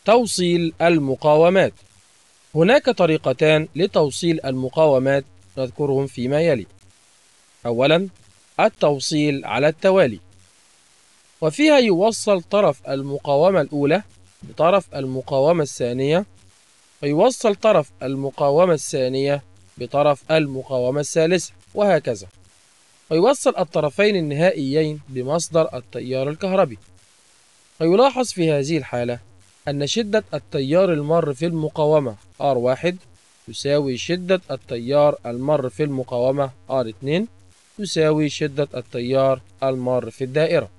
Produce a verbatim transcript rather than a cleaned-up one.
توصيل المقاومات. هناك طريقتان لتوصيل المقاومات نذكرهم فيما يلي. أولا، التوصيل على التوالي، وفيها يوصل طرف المقاومة الأولى بطرف المقاومة الثانية، ويوصل طرف المقاومة الثانية بطرف المقاومة الثالثة، وهكذا، ويوصل الطرفين النهائيين بمصدر التيار الكهربي. ويلاحظ في هذه الحالة أن شدة التيار المر في المقاومة آر واحد تساوي شدة التيار المر في المقاومة آر اثنين تساوي شدة التيار المر في الدائرة.